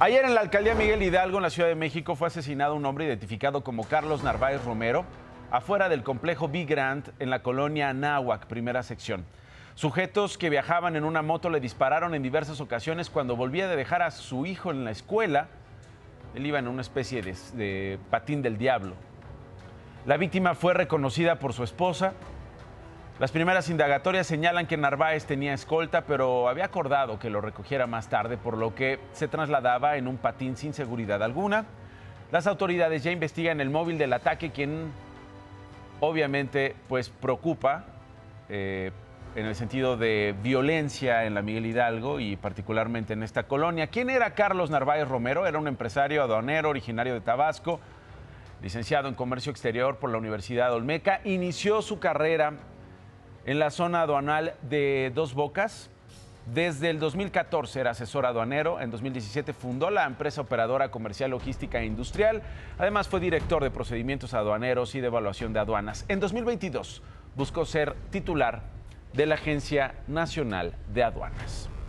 Ayer en la alcaldía Miguel Hidalgo, en la Ciudad de México, fue asesinado un hombre identificado como Carlos Narváez Romero, afuera del complejo Big Grand, en la colonia Anáhuac, primera sección. Sujetos que viajaban en una moto le dispararon en diversas ocasiones cuando volvía de dejar a su hijo en la escuela. Él iba en una especie de patín del diablo. La víctima fue reconocida por su esposa. Las primeras indagatorias señalan que Narváez tenía escolta, pero había acordado que lo recogiera más tarde, por lo que se trasladaba en un patín sin seguridad alguna. Las autoridades ya investigan el móvil del ataque, quien obviamente pues preocupa en el sentido de violencia en la Miguel Hidalgo y particularmente en esta colonia. ¿Quién era Carlos Narváez Romero? Era un empresario aduanero originario de Tabasco, licenciado en Comercio Exterior por la Universidad Olmeca. Inició su carrera en la zona aduanal de Dos Bocas. Desde el 2014 era asesor aduanero. En 2017 fundó la empresa operadora comercial, logística e industrial. Además fue director de procedimientos aduaneros y de evaluación de aduanas. En 2022 buscó ser titular de la Agencia Nacional de Aduanas.